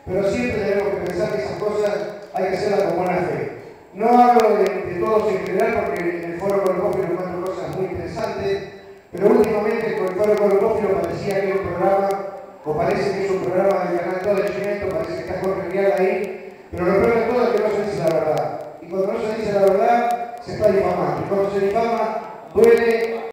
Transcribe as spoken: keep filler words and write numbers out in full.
pero siempre tenemos que pensar que esas cosas hay que hacerlas con buena fe. No hablo de, de todos en general porque en el Foro Colocófilo encuentro cosas muy interesantes, pero últimamente con el Foro Colocófilo parecía que hay un programa, o parece que es un programa del canal Todo de Chimento, parece que está Jorge Rial ahí, pero lo peor de todo es que no se dice la verdad. Y cuando no se dice la verdad, se está difamando. Y cuando se difama, duele